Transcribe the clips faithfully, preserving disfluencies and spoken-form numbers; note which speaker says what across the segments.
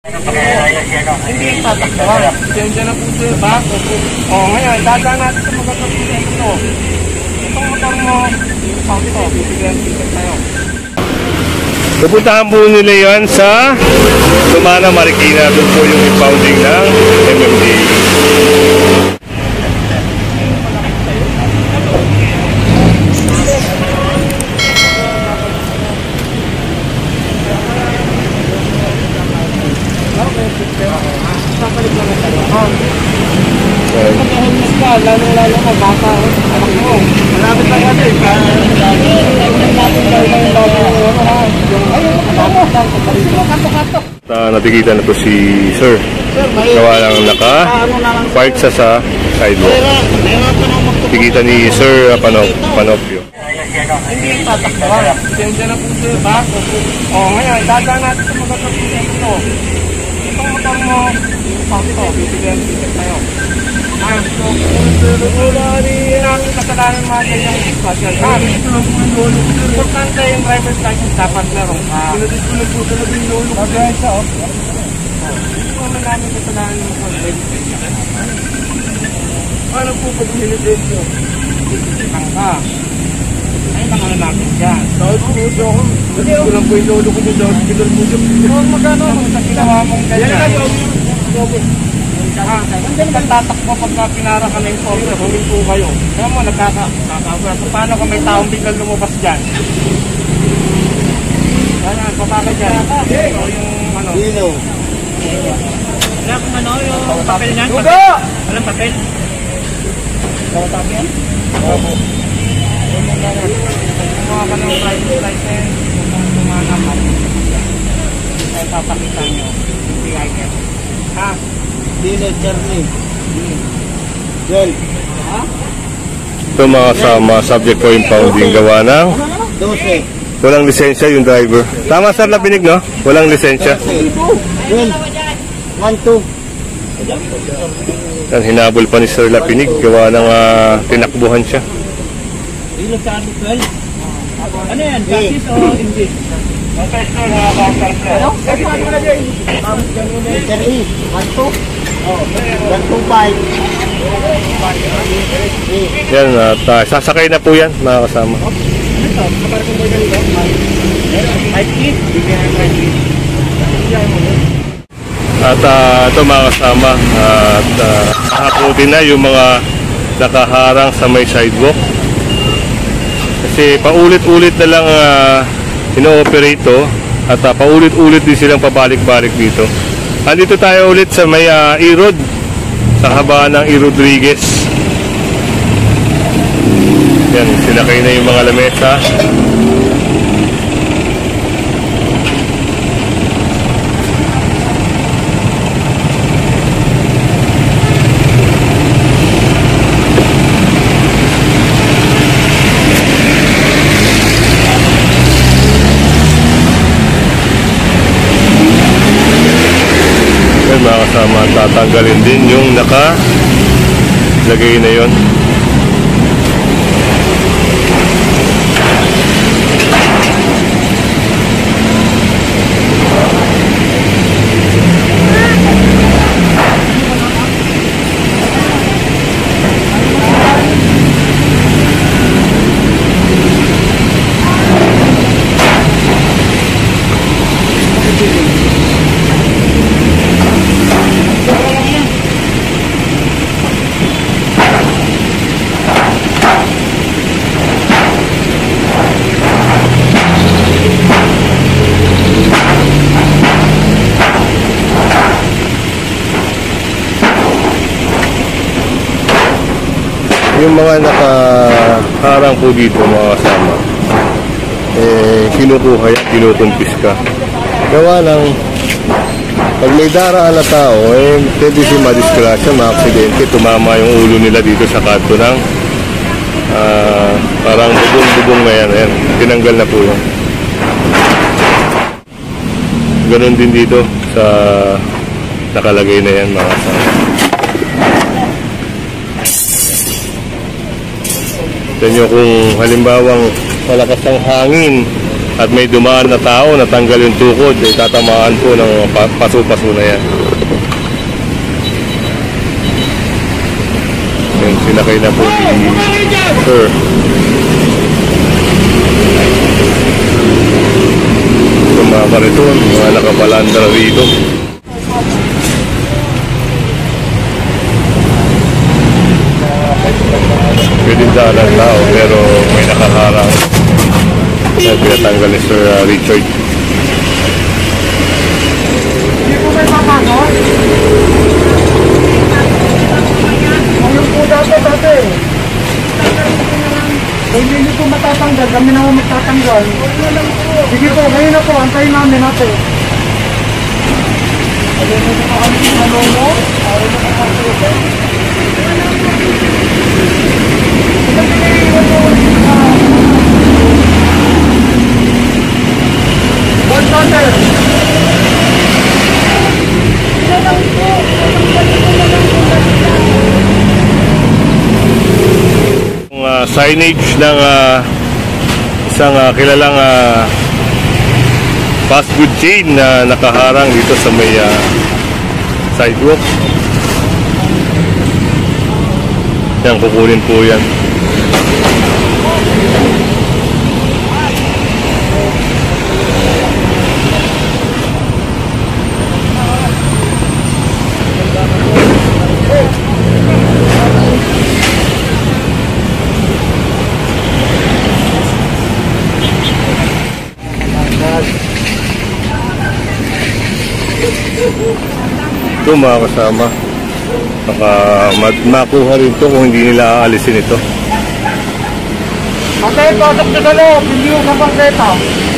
Speaker 1: Hindi tatakbuhan. Diyan na po sir, back. O ngayon, dadaan natin sa magandang ito. Itong motor mo, pang ito, bibigyan ticket tayo.
Speaker 2: Pupuntahan po nila yan sa Sumana, Marikina. Doon po yung impounding ng M M D A.
Speaker 1: Lalo-lalo mo, bata ko, anak mo. Malapit lang natin.
Speaker 2: Uh, natikita na po si Sir. Gawa lang naka-park sa sa sidewalk. Tikita ni Sir uh, Panop Panopio.
Speaker 1: Hindi tatakbuhan. Diyan na po sir, back. O ngayon, dadaan natin sa magandang ito. Itong motor mo, pang ito, bibigyan ticket tayo. Ah, so, wala rin namin kasalanan mga ganyang special car. Importante yung driver's license dapat meron ka. Pinatitulog po talaga yung lolo ko. Kaya siya, oh. Hindi naman namin kasalanan yung mga registration. Paano po pag nilidensyo? Ang ka. Ay, mga namin dyan. Dahil po siya ako. Hindi ko lang po yung lolo ko yung dahil ko po siya. Huwag magkano. Sa ginawa mong ganyan. Ah, hindi kang tatakbo pagka pinara ka na enforcer, huling po kayo. Kaya mo, nagkaka-kakabra. Paano kung may taong biglang lumabas dyan? Kaya, baba ka dyan. So, yung ano? Dino. Wala kung ano, yung papel niyan? Dugo! Walang papel? Walang papel yan? Opo. Kumuha ka ng driver's license, kung tumanaman, ay papakita nyo. Hindi I get. Ha? Dino, Charlie. Joel. Ha?
Speaker 2: Ito mga kasama, subject for impounding, gawa ng
Speaker 1: twelve.
Speaker 2: walang lisensya yung driver. Tama sir, Lapinig, no? Walang lisensya.
Speaker 1: Joel. one two.
Speaker 2: Yan, hinabol pa ni Sir Lapinig, gawa ng uh, tinakbuhan siya.
Speaker 1: Dino, Charlie, twelve. Ano yan? Practice o English? Okay, sir. Ano? Kasi ano na dyan? Letter E. one two. one two five.
Speaker 2: Yan, at uh, sasakay na po yan, mga kasama. At uh, ito mga kasama, at uh, nakaputin na yung mga nakaharang sa may sidewalk. Kasi paulit-ulit na lang uh, ino-operate to, at uh, paulit-ulit din silang pabalik-balik dito. Andito tayo ulit sa may uh, E-Road, sa habaan ng E. Rodriguez. Yan, sinakay na yung mga lamesa. Mga kasama, tatanggalin din yung nakalagay na yon. Yung mga nakaharang po dito mga kasama, eh kinukuha yan, kinukumpis ka. Gawa ng pag may daraan na tao, eh pwede siya madisgrasya, ma-aksidente, tumama yung ulo nila dito sa kanto ng uh, parang bubong-bubong na yan, yan. Tinanggal na po yan. Ganon din dito sa nakalagay na yan mga kasama. Tignan nyo kung halimbawang malakas ang hangin, at may dumaan na tao, natanggal yung tukod, eh, tatamaan po ng pa- paso-paso na yan. Yan, sinakay na po si Sir. Yung mga kariton, mga nakapalandra rito. Pwedeng daan ang tao, pero may nakaharang. Yan, pinatanggal ni Sir uh, Richard.
Speaker 1: Hindi po may papasok? Ngayon po dati, dati. Kung hindi po matatanggal, kami na po magtatanggal. Sige po, ngayon na po, antayin namin natin. Ayun na po kami sa lolo. Ayun na po kami sa One thunder.
Speaker 2: Uh, signage ng uh, isang uh, kilalang uh, fast food chain na nakaharang dito sa may uh, sidewalk. Yan, kukunin po yan. Ito mga kasama, baka makuha rin ito kung hindi nila aalisin ito.
Speaker 1: Ate, pasok na sa loob, hindi yung kapaseta.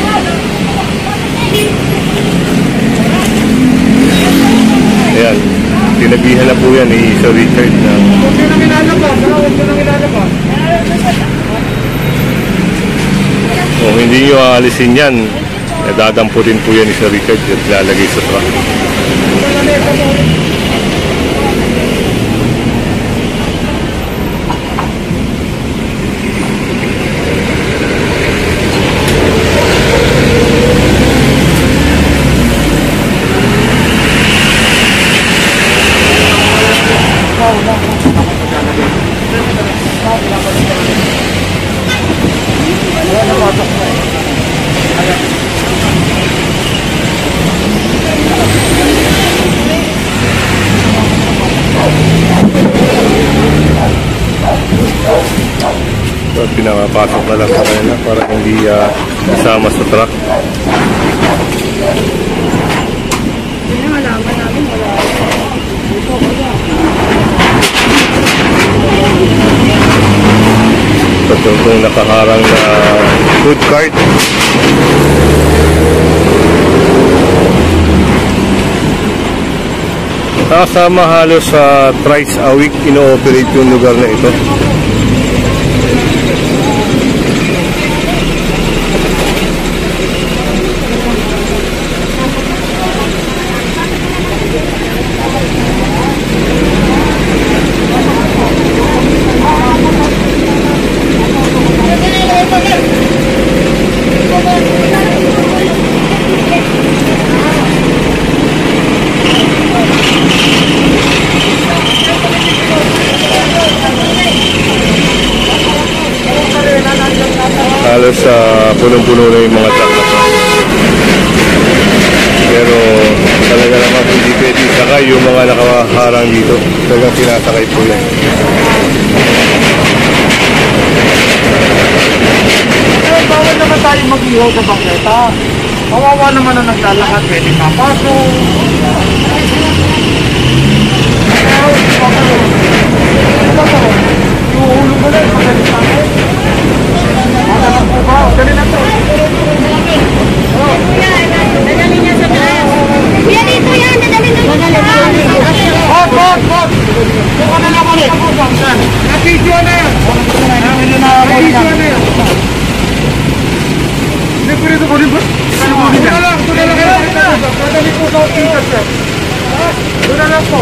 Speaker 2: Ayan, tinabihan na po yan ni Sir Richard na
Speaker 1: Huwag nyo nang ilalabas, ha? Huwag nyo nang ilalabas.
Speaker 2: kung hindi nyo aalisin yan, nadadamputin po yan ni Sir Richard at lalagay sa truck. So, pinapasok na lang sa kanila para hindi uh, isama sa truck. So, itong nakaharang na food cart. Kasama halos sa uh, thrice a week ino-operate yung lugar na ito. Halos uh, punong-puno na yung mga truck na to. Pero talaga naman hindi pwede sakay yung mga nakaharang dito. Talagang sinasakay po yan.
Speaker 1: Eh, bawal naman tayo mag-ihaw sa bangketa. Kawawa naman ang naglalakad, pwede kapasok. Iuhulog mo na, magalit sa akin. Magalit po ba? Dali na to.
Speaker 3: Dadali niya sa taas. Yan dito yan, dadali niya sa taas.
Speaker 1: Hot, hot, hot! Kung ano na ulit. Na-video na yan. Na-video na yan. Hindi po rito po rin ba? Doon na lang, doon na lang kayo. Dadali po sa hospital, sir. Doon na lang po.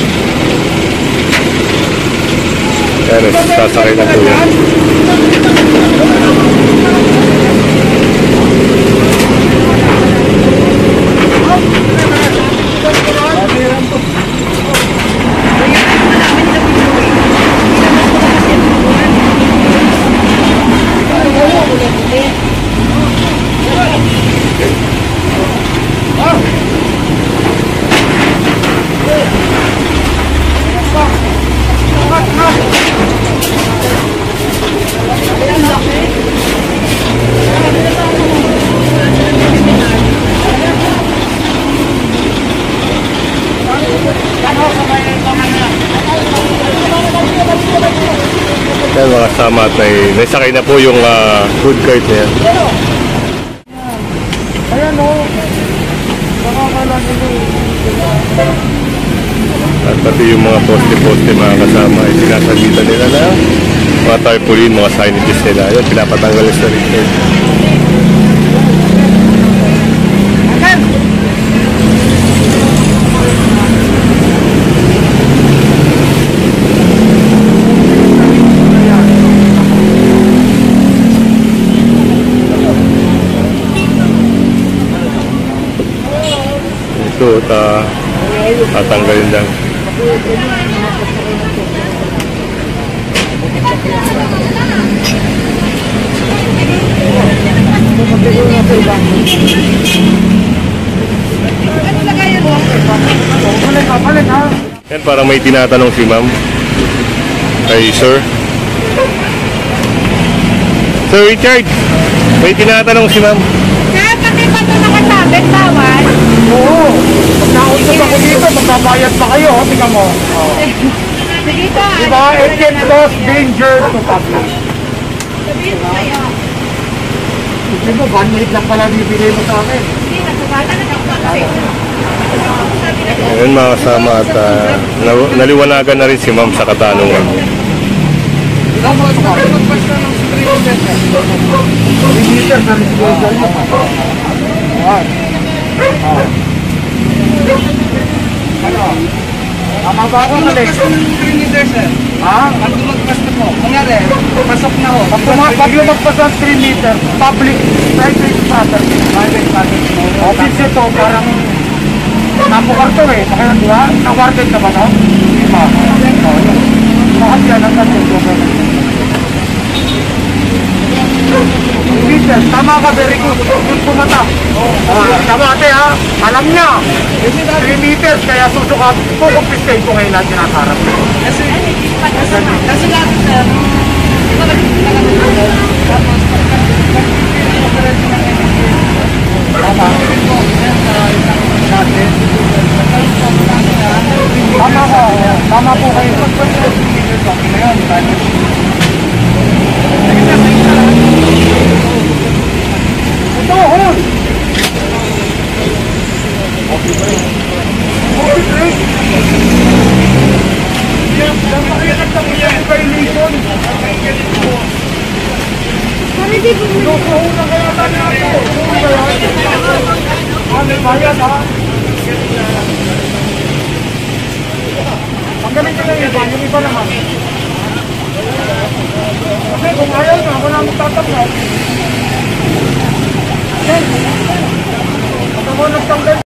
Speaker 2: Yan, sasakay na po yan. Yan mga kasama at may, naisakay na po yung uh, food cart na yan.
Speaker 1: Ayan o. Nakakalagi mo.
Speaker 2: At pati yung mga poste-poste mga kasama ay sinasagitan nila na mga tarpaulin, mga signages nila. Yan, pinapatanggal sa rin. Ito, ta tatanggalin lang. Yan, parang may tinatanong si ma'am kay sir. Sir Richard, may tinatanong si ma'am.
Speaker 3: Kaya bakit ba ito nakasabit? Bawal?
Speaker 1: Oo. Pag nausap ako dito, magbabayad pa kayo. Tingnan mo. Oh.
Speaker 3: Sige ka.
Speaker 1: Diba? It can cause danger to public.
Speaker 3: Sabihin mo kayo.
Speaker 1: Hindi mo, one minute lang pala bibigay mo sa akin.
Speaker 3: Hindi, nasabata na ako kasi.
Speaker 2: Ayun mga kasama at uh, na- naliwanagan na rin si ma'am sa katanungan.
Speaker 1: Ilang mga ito ka? Magpas na ng three meter. three meter na rin siguro sa iyo. Ayan. Ano? Tama ba ako na rin?
Speaker 4: three meters, sir.
Speaker 1: Ha?
Speaker 4: Pag lumagpas na po, kunyari, pasok na ho.
Speaker 1: Pag tuma- pag lumagpas ng three meter, public private property.
Speaker 4: Private property mo.
Speaker 1: Office ito, parang napukarto eh. Kaya di ba? Na-warden ka ba no? Di ba? Oo, yun. Bakit yan ang nandun government? Meter, tama ka, very good. Yung pumata. Ah, tama ate ha. Alam niya. three meters, kaya susukat. Kukumpiskate ko ngayon lahat sinasarap.
Speaker 4: Kasi, kasi lahat, sir, di ba nagkakaroon ng order? Tapos, pagka-operation ng M S A,
Speaker 1: Tama.
Speaker 4: dati,
Speaker 1: Tama ka. Tama po kayo.
Speaker 4: okay na yun, dahil
Speaker 1: Ito, hon! Okay ba yun? Okay, great. Yan, dapat yan ang tangyay yung violation.
Speaker 3: Kami di bumili.
Speaker 1: Nukuhuna kaya na nato. Okay ba yan? Ah, may bayad ha? Ang galing ka lang iba, yung iba naman. Kasi kung ayaw na, wala mong tatanggap. Pag ako nagtanggal,